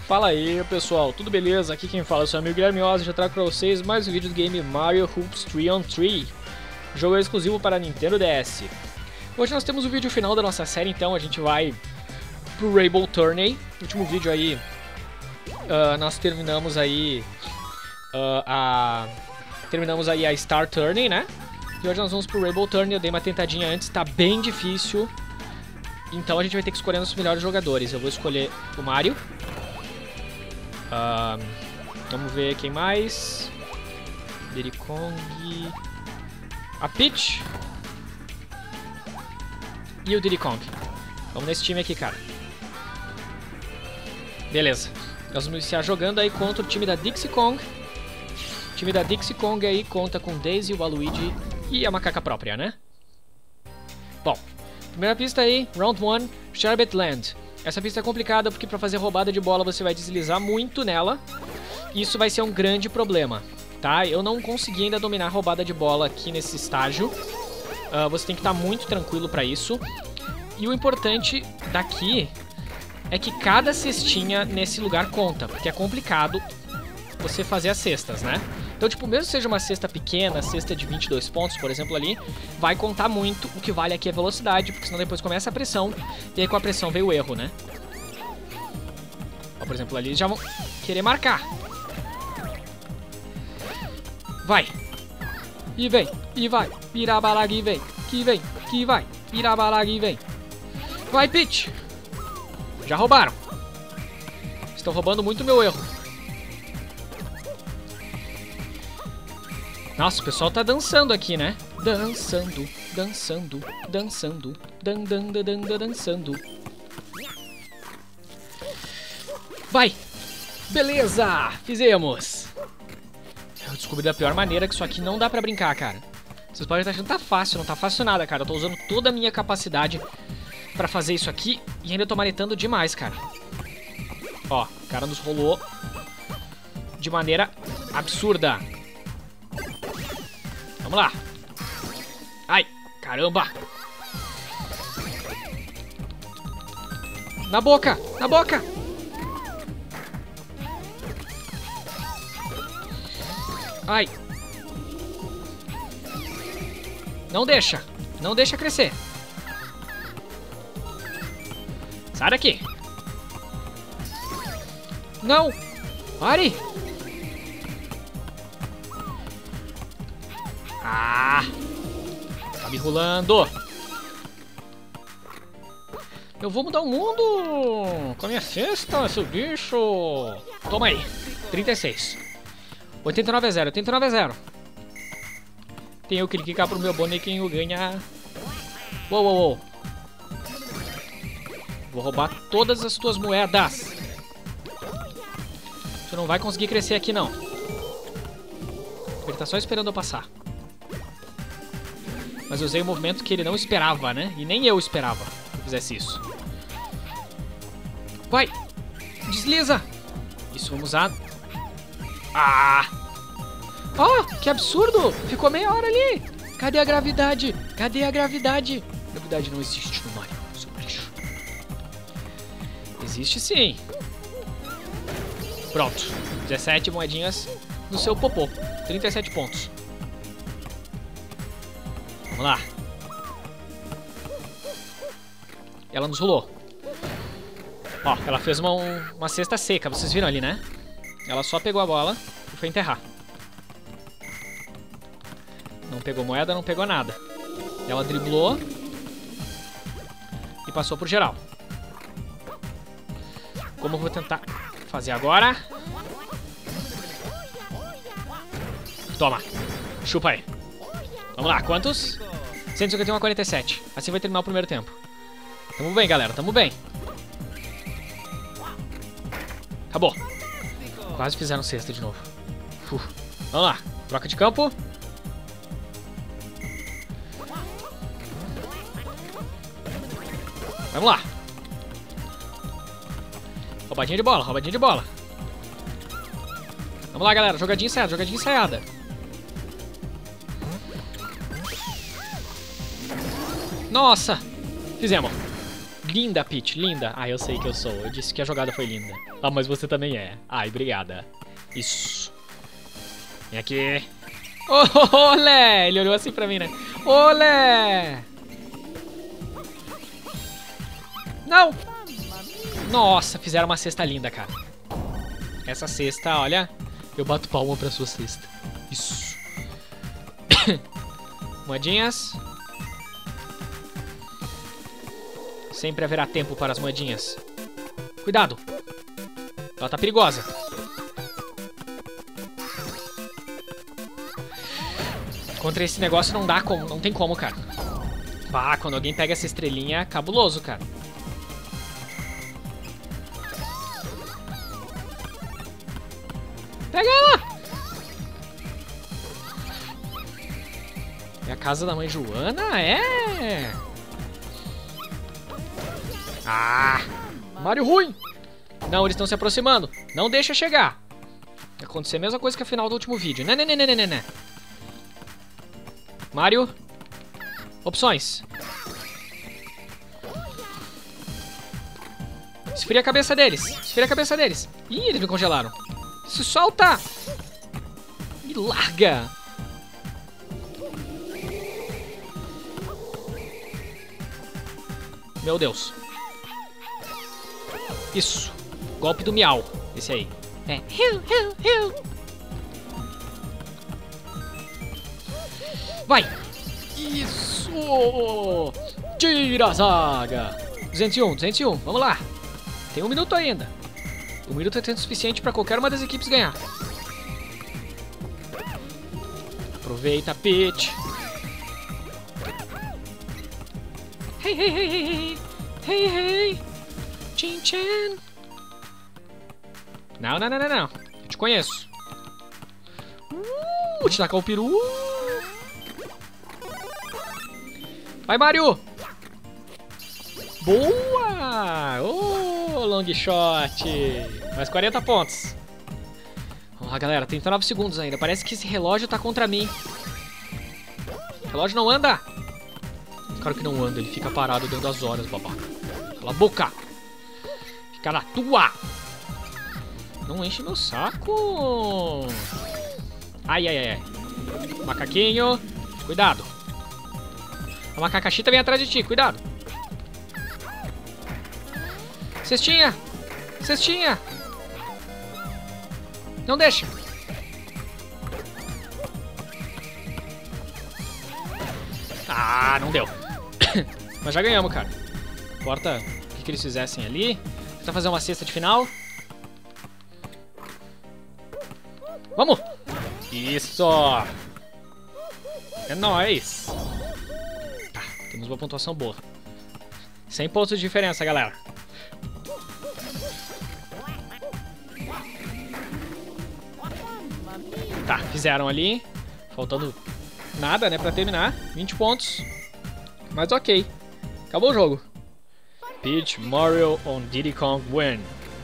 Fala aí pessoal, tudo beleza? Aqui quem fala é o seu amigo Guilherme Oz, já trago pra vocês mais um vídeo do game Mario Hoops 3-on-3. O jogo é exclusivo para Nintendo DS. Hoje nós temos o vídeo final da nossa série, então a gente vai pro Rainbow Tourney. No último vídeo aí, nós terminamos aí a Star Tourney, né? E hoje nós vamos pro Rainbow Tourney. Eu dei uma tentadinha antes, tá bem difícil. Então a gente vai ter que escolher os melhores jogadores. Eu vou escolher o Mario. Vamos ver quem mais. Diddy Kong, a Peach e o Diddy Kong. Vamos nesse time aqui, cara. Beleza. Nós vamos iniciar jogando aí contra o time da Dixie Kong. O time da Dixie Kong aí conta com Daisy, o Waluigi e a macaca própria, né? Bom, primeira pista aí, Round 1, Sherbet Land. Essa pista é complicada porque para fazer roubada de bola você vai deslizar muito nela. E isso vai ser um grande problema, tá? Eu não consegui ainda dominar a roubada de bola aqui nesse estágio. Você tem que estar muito tranquilo para isso. E o importante daqui é que cada cestinha nesse lugar conta, porque é complicado você fazer as cestas, né? Então, tipo, mesmo que seja uma cesta pequena, cesta de 22 pontos, por exemplo, ali, vai contar muito. O que vale aqui é velocidade, porque senão depois começa a pressão, e aí com a pressão veio o erro, né? Ó, por exemplo, ali eles já vão querer marcar. Vai. E vem, e vai. Pirabalaga e vem, que vai. Pirabalaga e vem. Vai, Peach. Já roubaram. Estão roubando muito o meu erro. Nossa, o pessoal tá dançando aqui, né? Dançando, dançando, dançando, dançando. Vai! Beleza! Fizemos! Eu descobri da pior maneira que isso aqui não dá pra brincar, cara. Vocês podem estar achando que tá fácil, não tá fácil nada, cara. Eu tô usando toda a minha capacidade pra fazer isso aqui e ainda tô manetando demais, cara. Ó, o cara nos rolou de maneira absurda. Vamos lá. Ai, caramba. Na boca, na boca. Ai. Não deixa crescer. Sai daqui. Não. Pare. Ah! Tá me enrolando! Eu vou mudar o mundo! Com a minha cesta, seu bicho! Toma aí! 36. 89 a 0, 89 a 0. Tenho que clicar pro meu bonequinho ganhar. Uou, uou, uou. Vou roubar todas as tuas moedas. Você não vai conseguir crescer aqui, não. Ele tá só esperando eu passar. Mas eu usei um movimento que ele não esperava, né? E nem eu esperava que eu fizesse isso. Vai! Desliza! Isso, vamos usar... Ah! Oh, que absurdo! Ficou meia hora ali! Cadê a gravidade? Cadê a gravidade? A gravidade não existe no Mario, seu bicho. Existe sim. Pronto. 17 moedinhas no seu popô. 37 pontos. Vamos lá. Ela nos rolou. Ó, ela fez uma cesta seca. Vocês viram ali, né? Ela só pegou a bola e foi enterrar. Não pegou moeda, não pegou nada. Ela driblou e passou por geral. Como eu vou tentar fazer agora? Toma. Chupa aí. Vamos lá, quantos? 151 a 47. Assim vai terminar o primeiro tempo. Tamo bem, galera, tamo bem. Acabou. Quase fizeram cesta de novo. Vamos lá, troca de campo. Vamos lá. Roubadinha de bola, roubadinha de bola. Vamos lá, galera, jogadinha ensaiada, jogadinha ensaiada. Nossa! Fizemos. Linda, Peach, linda. Ah, eu sei que eu sou. Eu disse que a jogada foi linda. Ah, mas você também é. Ai, obrigada. Isso. Vem aqui. Olé! Ele olhou assim pra mim, né? Olé! Não! Nossa, fizeram uma cesta linda, cara. Essa cesta, olha. Eu bato palma pra sua cesta. Isso. Moedinhas. Sempre haverá tempo para as moedinhas. Cuidado. Ela tá perigosa. Contra esse negócio não dá como, não tem como, cara. Bah, quando alguém pega essa estrelinha, é cabuloso, cara. Pega ela! É a casa da mãe Joana? É! Ah! Mario ruim! Não, eles estão se aproximando. Não deixa chegar. Vai acontecer a mesma coisa que a final do último vídeo. Né. Mario. Opções. Esfria a cabeça deles. Esfria a cabeça deles. Ih, eles me congelaram. Se solta! Me larga! Meu Deus. Isso. Golpe do miau. Esse aí. É. Vai! Isso! Tira a zaga! 201. Vamos lá. Tem 1 minuto ainda. 1 minuto é tempo suficiente para qualquer uma das equipes ganhar. Aproveita, Peach. Hey. Chin-chan. Não. Eu te conheço. Te tacar o peru. Vai, Mario. Boa. Long shot. Mais 40 pontos. Vamos lá, galera. 39 segundos ainda. Parece que esse relógio tá contra mim. O relógio não anda. Claro que não anda. Ele fica parado dentro das horas, babaca. Cala a boca. Fica na tua. Não enche meu saco. Ai. Macaquinho. Cuidado. A macacachita vem atrás de ti. Cuidado. Cestinha. Não deixa. Ah, não deu. Mas já ganhamos, cara. Importa o que eles fizessem ali. Tentar fazer uma cesta de final. Vamos! Isso! É nóis! Tá, temos uma pontuação boa. 100 pontos de diferença, galera. Tá, fizeram ali. Faltando nada, né, pra terminar. 20 pontos. Mas ok. Acabou o jogo. Peach, Mario on Diddy Kong win.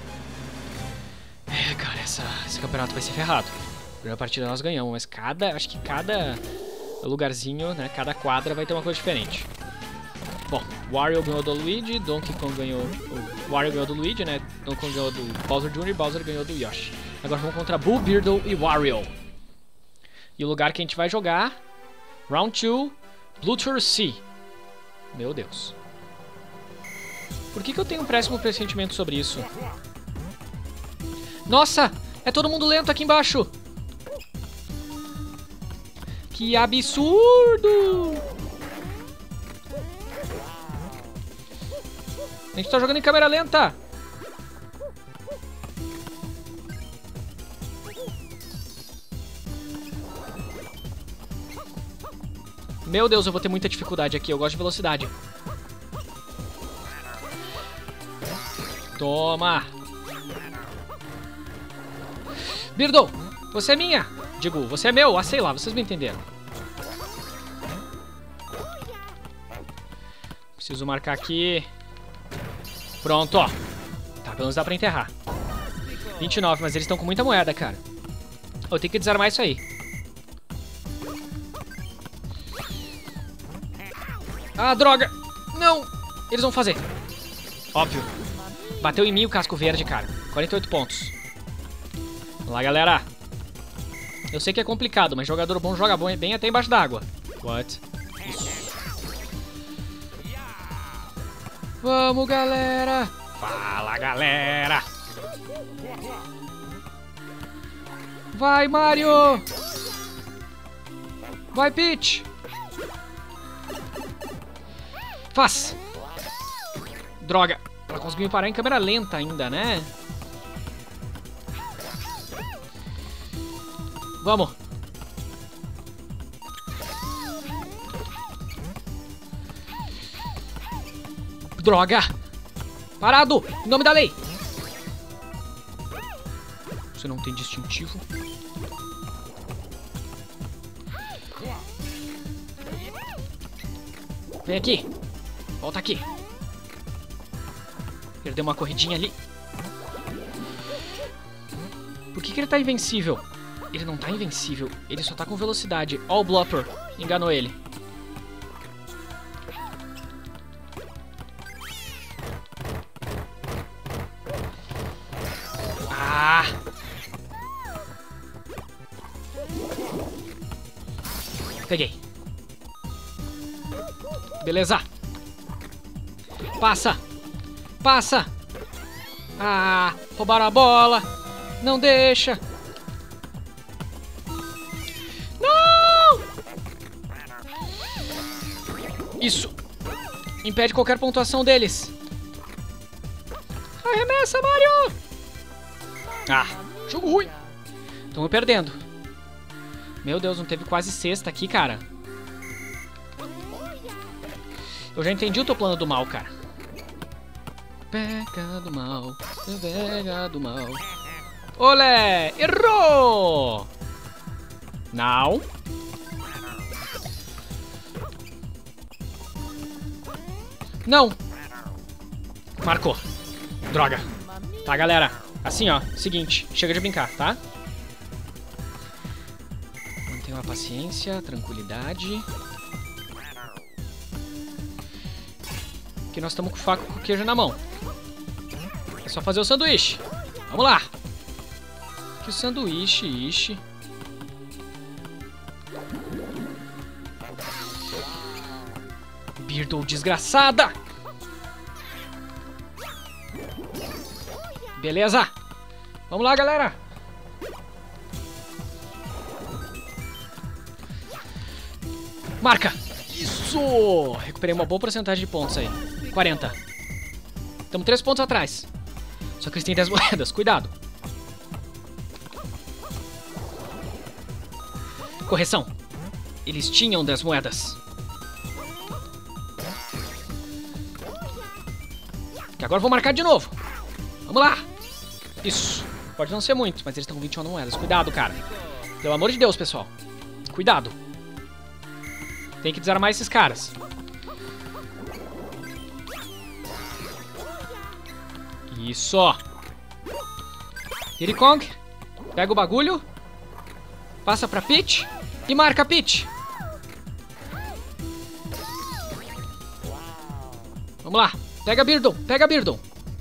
É, cara, esse campeonato vai ser ferrado. Primeira partida nós ganhamos, mas acho que cada lugarzinho, né, cada quadra vai ter uma coisa diferente. Bom, Wario ganhou do Luigi, Donkey Kong ganhou... O Wario ganhou do Luigi, né, Donkey Kong ganhou do Bowser Jr. e Bowser ganhou do Yoshi. Agora vamos contra Boo, Beardle e Wario. E o lugar que a gente vai jogar... Round 2, Bluetooth Sea. Meu Deus. Por que eu tenho um péssimo pressentimento sobre isso? Nossa! É todo mundo lento aqui embaixo! Que absurdo! A gente tá jogando em câmera lenta! Meu Deus, eu vou ter muita dificuldade aqui. Eu gosto de velocidade. Toma! Beardle, você é minha! Digo, você é meu, sei lá, vocês me entenderam. Preciso marcar aqui. Pronto, ó. Tá, pelo menos dá pra enterrar. 29, mas eles estão com muita moeda, cara. Eu tenho que desarmar isso aí. Ah, droga! Não! Eles vão fazer. Óbvio. Bateu em mim o casco verde, cara. 48 pontos. Vamos lá, galera. Eu sei que é complicado, mas jogador bom joga bem até embaixo d'água. What? Isso. Vamos, galera. Fala, galera. Vai, Mario. Vai, Peach. Faz. Droga. Ela conseguiu me parar em câmera lenta ainda, né? Vamos. Droga. Parado. Em nome da lei. Você não tem distintivo. Vem aqui. Volta aqui. Perdeu uma corridinha ali. Por que ele tá invencível? Ele não tá invencível. Ele só tá com velocidade. Ó o Blopper. Enganou ele. Ah! Peguei. Beleza. Passa. Passa. Ah, roubaram a bola. Não deixa. Não! Isso. Impede qualquer pontuação deles. Arremessa, Mario! Ah, jogo ruim. Estamos perdendo. Meu Deus, não teve quase sexta aqui, cara. Eu já entendi o teu plano do mal, cara. Pega do mal, pega do mal. Olé! Errou! Não. Não. Marcou. Droga. Tá, galera. Assim, ó. Seguinte. Chega de brincar, tá? Mantenha a paciência, tranquilidade. Que nós estamos com faca com queijo na mão. É só fazer o sanduíche. Vamos lá. Que o sanduíche, ixi. Beardle desgraçada. Beleza. Vamos lá, galera. Marca. Isso. Recuperei uma boa porcentagem de pontos aí. 40. Estamos 3 pontos atrás. Só que eles têm 10 moedas. Cuidado. Correção. Eles tinham 10 moedas. Que agora eu vou marcar de novo. Vamos lá. Isso. Pode não ser muito, mas eles estão com 21 moedas. Cuidado, cara. Pelo amor de Deus, pessoal. Cuidado. Tem que desarmar esses caras. Isso. Diddy Kong. Pega o bagulho. Passa pra Peach. E marca, Peach. Vamos lá. Pega Beardle. Pega Beardle.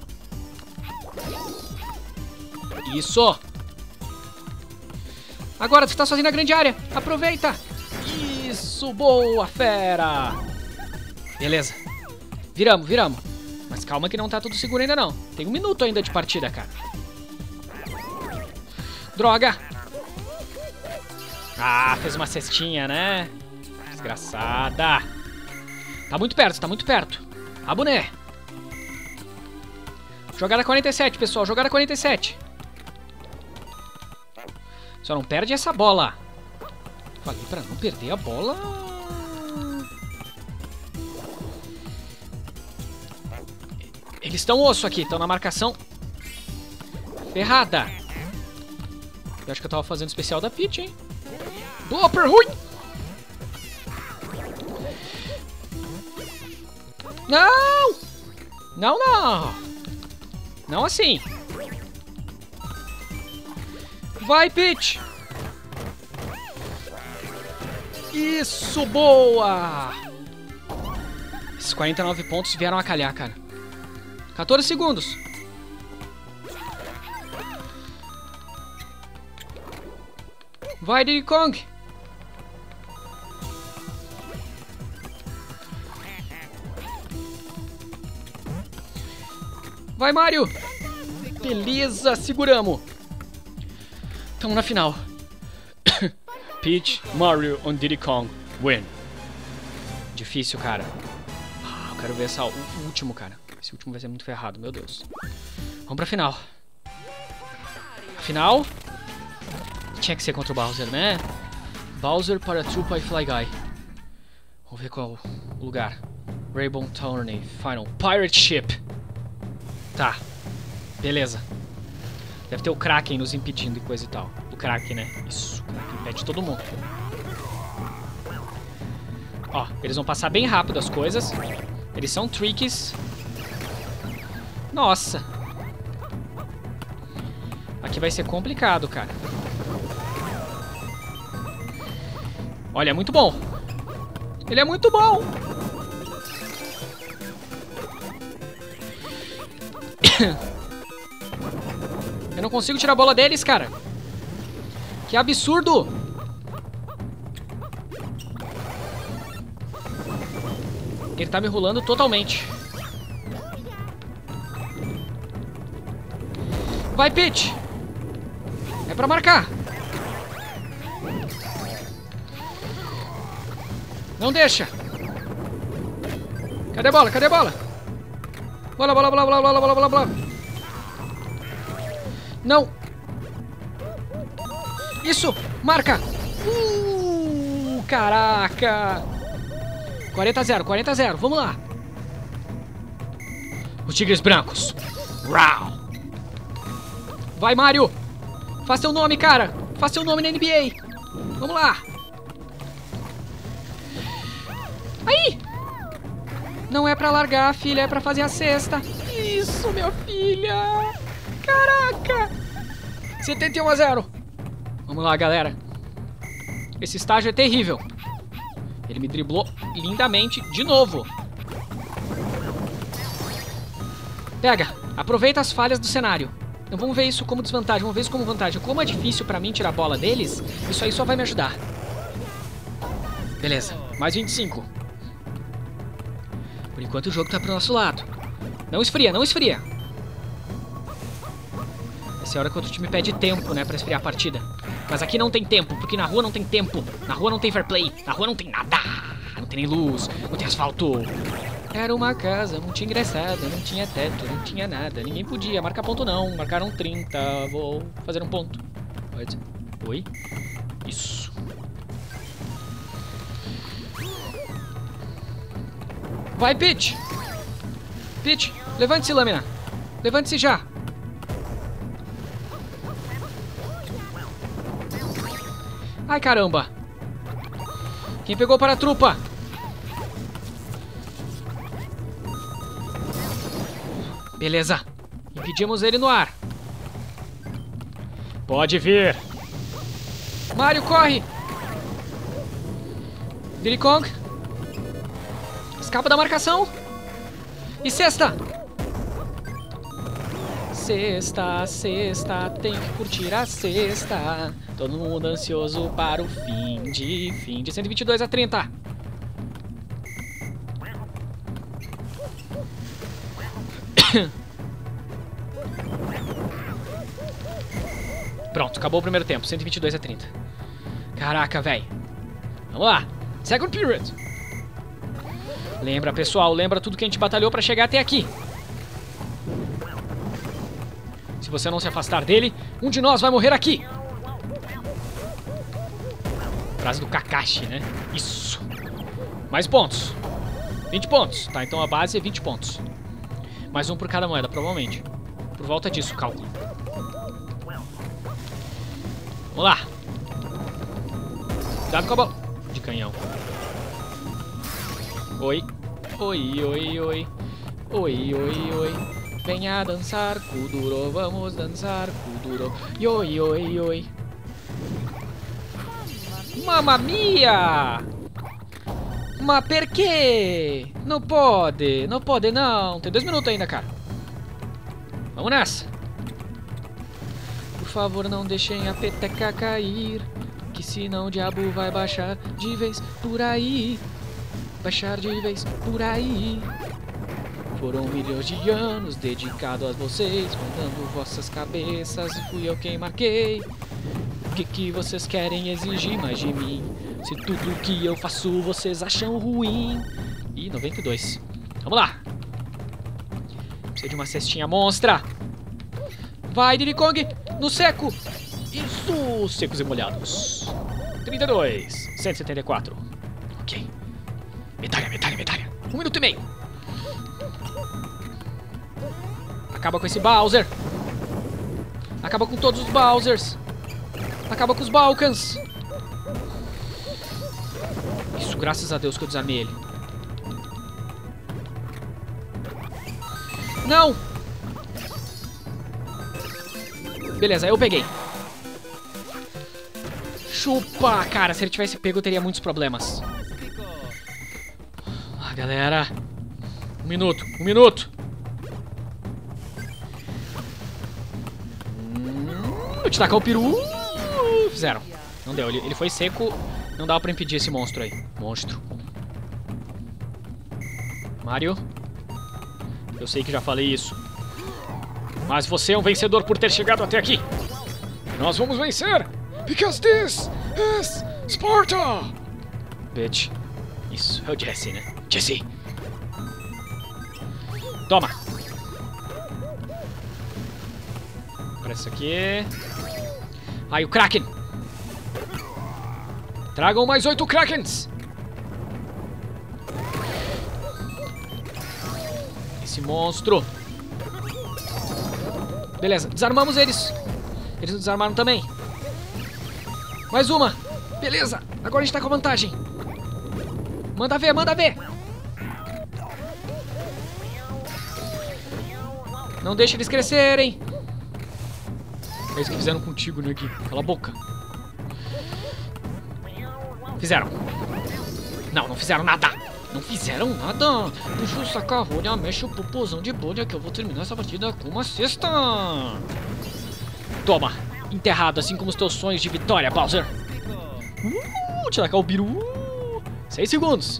Isso. Agora você tá sozinho na grande área. Aproveita. Isso. Boa, fera. Beleza. Viramos, viramos. Mas calma que não tá tudo seguro ainda não. Tem 1 minuto ainda de partida, cara. Droga. Ah, fez uma cestinha, né? Desgraçada. Tá muito perto, tá muito perto. A boné. Jogada 47, pessoal. Jogada 47. Só não perde essa bola. Falei pra não perder a bola. Eles estão osso aqui. Estão na marcação. Ferrada. Eu acho que eu tava fazendo especial da Peach, hein? Blopper ruim. Não! Não, não! Não assim! Vai, Peach! Isso, boa! Esses 49 pontos vieram a calhar, cara. 14 segundos. Vai, Diddy Kong. Vai, Mario. Beleza, seguramos. Estamos na final. Peach, Mario on Diddy Kong. Win. Difícil, cara. Eu quero ver essa, o último, cara. Esse último vai ser muito ferrado, meu Deus. Vamos pra final. Final. Tinha que ser contra o Bowser, né? Bowser para Trupa e Fly Guy. Vamos ver qual o lugar. Rainbow Tourney Final. Pirate Ship. Tá. Beleza. Deve ter o Kraken nos impedindo e coisa e tal. O Kraken, né? Isso. O Kraken impede todo mundo. Ó, eles vão passar bem rápido as coisas. Eles são tricks. Nossa. Aqui vai ser complicado, cara. Olha, é muito bom. Ele é muito bom. Eu não consigo tirar a bola deles, cara. Que absurdo. Ele tá me enrolando totalmente. Vai, Peach. É pra marcar. Não deixa. Cadê a bola? Cadê a bola? Bola, bola, bola, bola, bola, bola, bola, bola. Não. Isso. Marca. Caraca. 40-0, 40-0. Vamos lá. Os Tigres Brancos. Rau. Vai, Mario. Faz seu nome, cara. Faz seu nome na NBA. Vamos lá. Aí! Não é pra largar, filha, é pra fazer a cesta. Isso, minha filha! Caraca! 71-0. Vamos lá, galera. Esse estágio é terrível. Ele me driblou lindamente de novo. Pega, aproveita as falhas do cenário. Não vamos ver isso como desvantagem, vamos ver isso como vantagem. Como é difícil pra mim tirar a bola deles, isso aí só vai me ajudar. Beleza, mais 25. Por enquanto o jogo tá pro nosso lado. Não esfria, não esfria. Essa é a hora que o outro time pede tempo, né, pra esfriar a partida. Mas aqui não tem tempo, porque na rua não tem tempo. Na rua não tem fair play, na rua não tem nada. Não tem nem luz, não tem asfalto. Era uma casa muito engraçada, não tinha teto, não tinha nada. Ninguém podia marcar ponto não, marcaram 30. Vou fazer um ponto. Pode. Oi? Isso. Vai, Peach! Peach, levante-se, Lâmina. Levante-se já. Ai, caramba. Quem pegou para a trupa? Beleza. Impedimos ele no ar. Pode vir. Mario, corre. Diddy Kong. Escapa da marcação. E cesta. Cesta, cesta. Tem que curtir a cesta. Todo mundo ansioso para o fim de 122-30. Pronto, acabou o primeiro tempo, 122-30. Caraca, velho. Vamos lá. Second period. Lembra, pessoal, lembra tudo que a gente batalhou pra chegar até aqui. Se você não se afastar dele, um de nós vai morrer aqui. Frase do Kakashi, né? Isso. Mais pontos. 20 pontos. Tá, então a base é 20 pontos. Mais um por cada moeda, provavelmente. Por volta disso, cálculo. Vamos lá. Cuidado com a bola. De canhão. Oi. Oi, oi, oi. Oi, oi, oi. Venha dançar, Kuduro. Vamos dançar, Kuduro. Oi, oi, oi. Mamma mia! Ma perché? Não pode, não pode não. Tem 2 minutos ainda, cara. Vamos nessa. Por favor, não deixem a peteca cair, que senão o diabo vai baixar de vez por aí. Baixar de vez por aí. Foram milhões de anos dedicados a vocês, mandando vossas cabeças, e fui eu quem marquei. O que vocês querem exigir mais de mim? Se tudo que eu faço vocês acham ruim. Ih, 92. Vamos lá. Precisa de uma cestinha monstra. Vai, Diddy Kong, no seco. Isso, secos e molhados. 32, 174. Ok. Medalha. 1 minuto e meio. Acaba com esse Bowser. Acaba com todos os Bowsers. Acaba com os Balkans. Isso, graças a Deus que eu desarmei ele. Não! Beleza, eu peguei. Chupa! Cara, se ele tivesse pego, eu teria muitos problemas. Ah, galera. 1 minuto, 1 minuto. Vou te tacar o peru. Fizeram. Não deu, ele foi seco. Não dava pra impedir esse monstro aí. Monstro. Mario. Eu sei que já falei isso. Mas você é um vencedor por ter chegado até aqui. Nós vamos vencer. Because this is Sparta. Bitch. Isso, é o Jesse, né? Jesse. Toma. Parece aqui. Ai, o Kraken. Tragam mais 8 Krakens. Esse monstro. Beleza, desarmamos eles. Eles nos desarmaram também. Mais uma. Beleza, agora a gente tá com vantagem. Manda ver, manda ver. Não deixa eles crescerem. É isso que fizeram contigo, né, Gui? Cala a boca. Fizeram. Não fizeram nada. Não fizeram nada. Puxa o saca-rolha, mexe o popozão de bolha que eu vou terminar essa partida com uma cesta. Toma. Enterrado, assim como os teus sonhos de vitória, Bowser. Te tacar o biru. 6 segundos.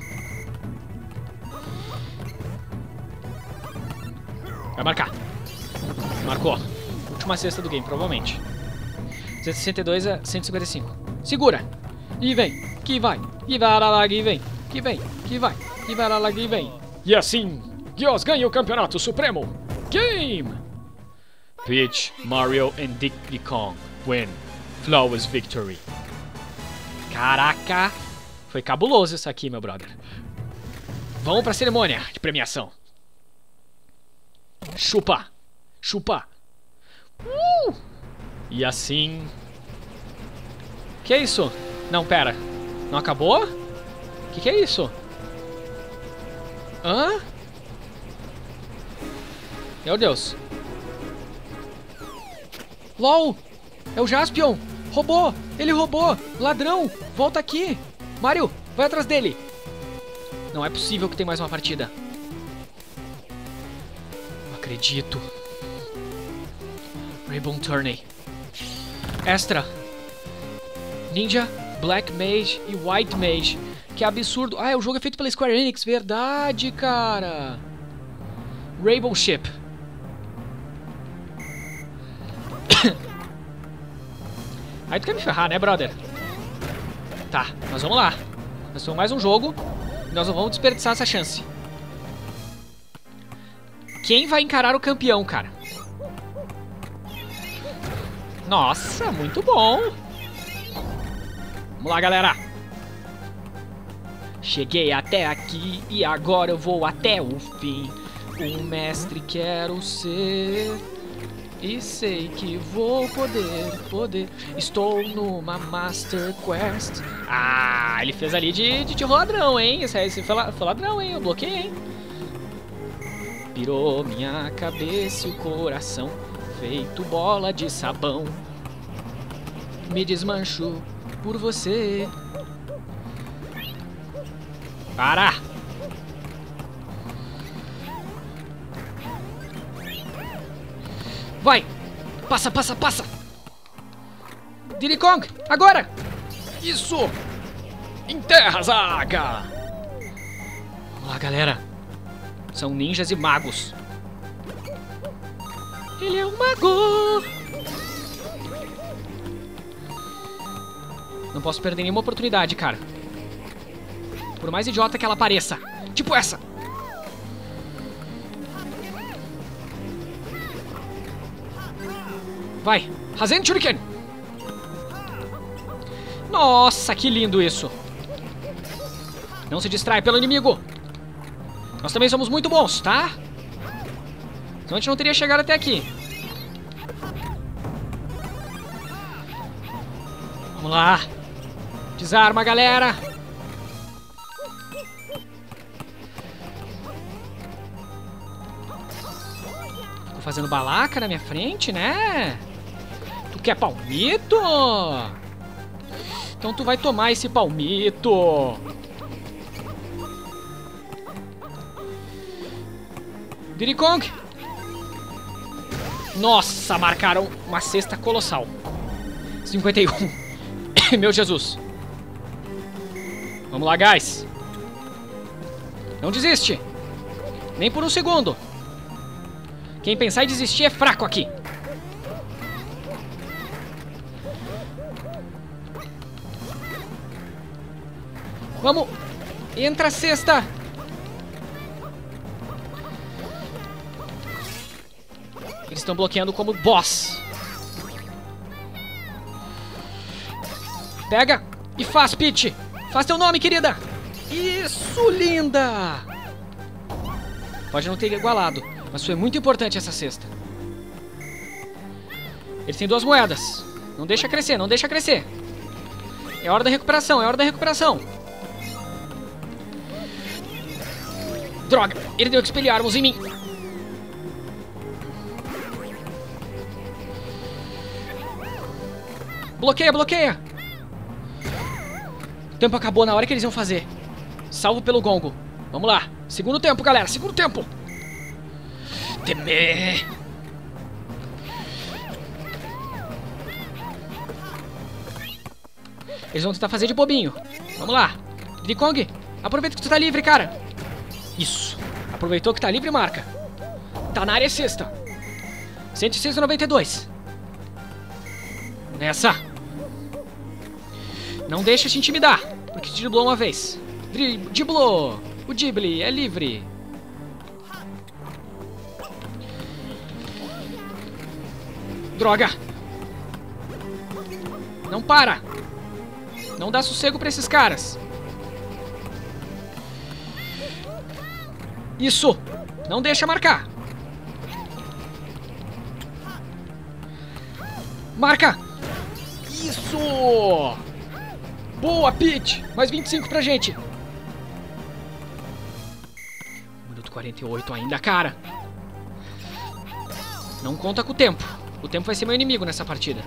Vai marcar. Marcou. Última cesta do game, provavelmente. 262 a 155. Segura. E vem. Que vai. E vai lá, e vem. Que vem. Que vai. E vai lá, e vem. E assim, Geos ganha o campeonato supremo. Game. Peach, Mario and Diddy Kong win. Flawless victory. Caraca. Foi cabuloso isso aqui, meu brother. Vamos pra cerimônia de premiação. Chupa. Chupa. E assim... Que é isso? Não, pera. Não acabou? Que é isso? Hã? Meu Deus. LOL! É o Jaspion! Roubou! Ele roubou! Ladrão! Volta aqui! Mario, vai atrás dele! Não é possível que tem mais uma partida. Não acredito. Rainbow Tourney. Extra. Ninja, Black Mage e White Mage. Que absurdo. Ah, o jogo é feito pela Square Enix. Verdade, cara. Rainbow Ship. Aí tu quer me ferrar, né, brother? Tá, mas vamos lá. Nós temos mais um jogo. E nós não vamos desperdiçar essa chance. Quem vai encarar o campeão, cara? Nossa, muito bom. Vamos lá, galera. Cheguei até aqui e agora eu vou até o fim. Um mestre quero ser e sei que vou poder. Estou numa Master Quest. Ah, ele fez ali de ladrão, hein? Esse foi ladrão, hein? Eu bloqueei, hein? Pirou minha cabeça e o coração, feito bola de sabão. Me desmancho por você. Para! Vai! Passa, passa, passa! Diddy Kong, agora! Isso! Enterra, zaga! Vamos lá, galera. São ninjas e magos. Ele é um mago! Não posso perder nenhuma oportunidade, cara. Por mais idiota que ela pareça. Tipo essa! Vai! Rasen Shuriken! Nossa, que lindo isso! Não se distrai pelo inimigo! Nós também somos muito bons, tá? Senão a gente não teria chegado até aqui. Vamos lá! Desarma, galera! Ficou fazendo balaca na minha frente, né? Tu quer palmito? Então tu vai tomar esse palmito. Diddy Kong. Nossa, marcaram uma cesta colossal. 51. Meu Jesus. Vamos lá, guys. Não desiste. Nem por um segundo. Quem pensar em desistir é fraco aqui. Vamos. Entra a cesta. Eles estão bloqueando como boss. Pega e faz, Peach. Faz teu nome, querida. Isso, linda. Pode não ter igualado, mas foi muito importante essa cesta. Eles têm 2 moedas. Não deixa crescer, não deixa crescer. É hora da recuperação, é hora da recuperação. Droga, ele deu Expelliarmus em mim. Bloqueia, bloqueia. O tempo acabou na hora que eles iam fazer. Salvo pelo gongo. Vamos lá. Segundo tempo, galera. Segundo tempo. Temer. Eles vão tentar fazer de bobinho. Vamos lá. Diddy Kong, aproveita que tu tá livre, cara. Isso. Aproveitou que tá livre e marca. Tá na área sexta. 106,92. Nessa. Não deixa te intimidar, porque te driblou uma vez. Driblou. O Ghibli é livre. Droga. Não para. Não dá sossego pra esses caras. Isso. Não deixa marcar. Marca. Isso. Boa, Peach. Mais 25 pra gente. 1:48 ainda, cara. Não conta com o tempo. O tempo vai ser meu inimigo nessa partida.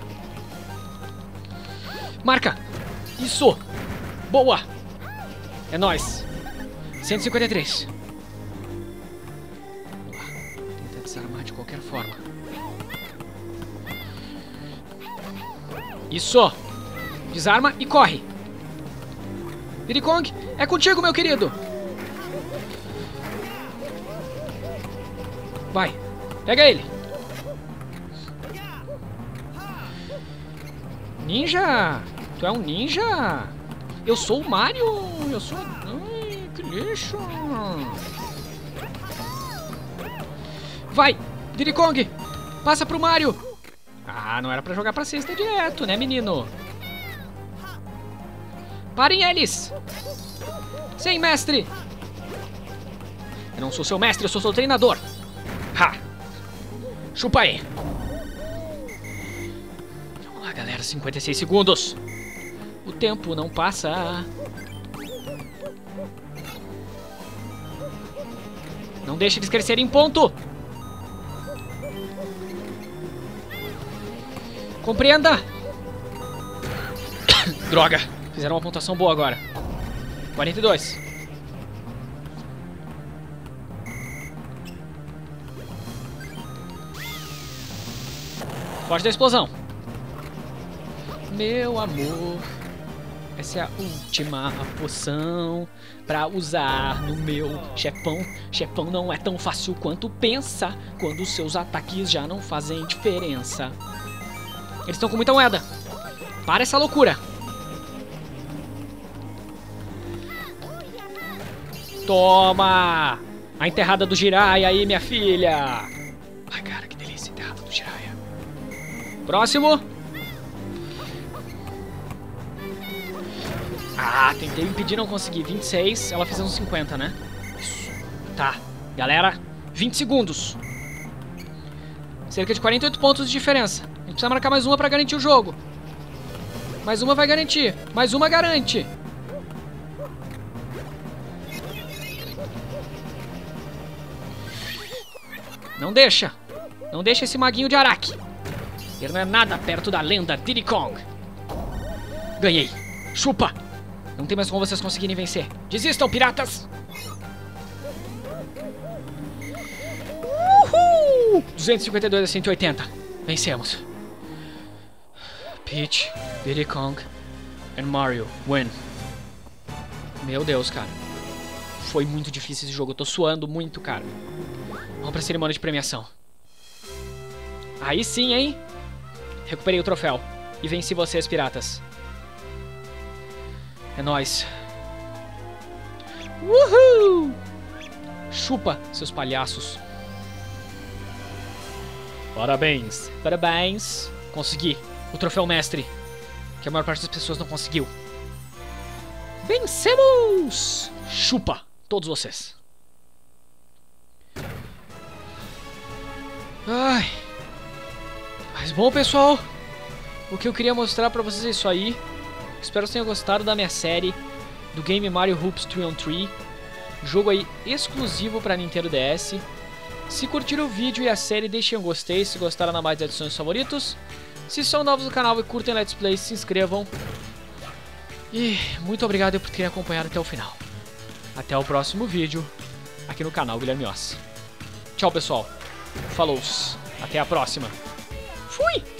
Marca. Isso. Boa. É nóis. 153. Vamos lá. Tenta desarmar de qualquer forma. Isso. Desarma e corre. Diddy Kong, é contigo, meu querido. Vai. Pega ele. Ninja. Tu é um ninja? Eu sou o Mario. Eu sou... Ai, que lixo. Vai. Diddy Kong. Passa pro Mario. Ah, não era pra jogar pra cesta direto, né, menino? Parem eles! Sim, mestre! Eu não sou seu mestre, eu sou seu treinador! Ha! Chupa aí! Vamos lá, galera, 56 segundos! O tempo não passa! Não deixe eles crescerem em ponto! Compreenda! Droga! Fizeram uma pontuação boa agora. 42. Foge da explosão. Meu amor, essa é a última poção pra usar no meu chefão. Chefão não é tão fácil quanto pensa, quando seus ataques já não fazem diferença. Eles estão com muita moeda. Para essa loucura. Toma! A enterrada do Jiraiya aí, minha filha. Ai, cara, que delícia, enterrada do Jiraiya. Próximo. Ah, tentei impedir, não consegui. 26, ela fez uns 50, né? Isso. Tá, galera, 20 segundos. Cerca de 48 pontos de diferença. A gente precisa marcar mais uma pra garantir o jogo. Mais uma vai garantir. Mais uma garante. Não deixa. Não deixa esse maguinho de Araki. Ele não é nada perto da lenda Diddy Kong. Ganhei. Chupa. Não tem mais como vocês conseguirem vencer. Desistam, piratas. Uhul! 252 a 180. Vencemos. Peach, Diddy Kong e Mario win. Meu Deus, cara. Foi muito difícil esse jogo. Eu tô suando muito, cara. Vamos pra cerimônia de premiação. Aí sim, hein? Recuperei o troféu. E venci vocês, piratas. É nóis. Uhul! Chupa, seus palhaços. Parabéns. Parabéns. Consegui. O troféu mestre. Que a maior parte das pessoas não conseguiu. Vencemos! Chupa, todos vocês. Ai. Mas bom, pessoal. O que eu queria mostrar pra vocês é isso aí. Espero que vocês tenham gostado da minha série do Game Mario Hoops 3-on-3. Jogo aí exclusivo pra Nintendo DS. Se curtiram o vídeo e a série, deixem um gostei. Se gostaram, na mais adicionem os favoritos. Se são novos no canal e curtem Let's Play, se inscrevam. E muito obrigado por terem acompanhado até o final. Até o próximo vídeo aqui no canal Guilherme Ossi. Tchau, pessoal. Falou. Até a próxima. Fui!